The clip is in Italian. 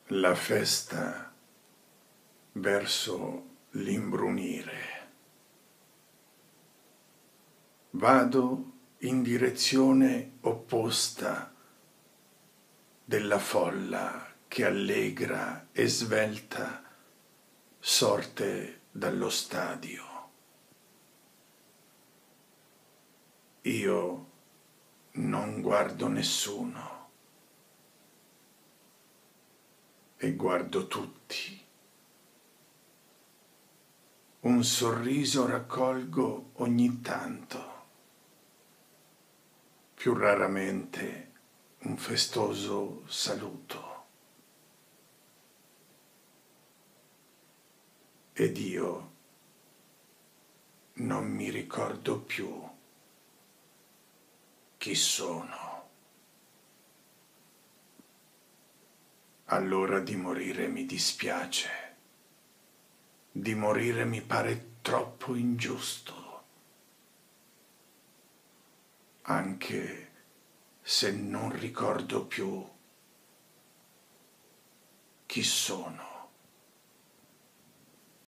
La festa verso l'imbrunire. Vado in direzione opposta della folla che allegra e svelta sorte dallo stadio. Io non guardo nessuno e guardo tutti. Un sorriso raccolgo ogni tanto, più raramente un festoso saluto. Ed io non mi ricordo più chi sono. Allora di morire mi dispiace, di morire mi pare troppo ingiusto, anche se non ricordo più chi sono.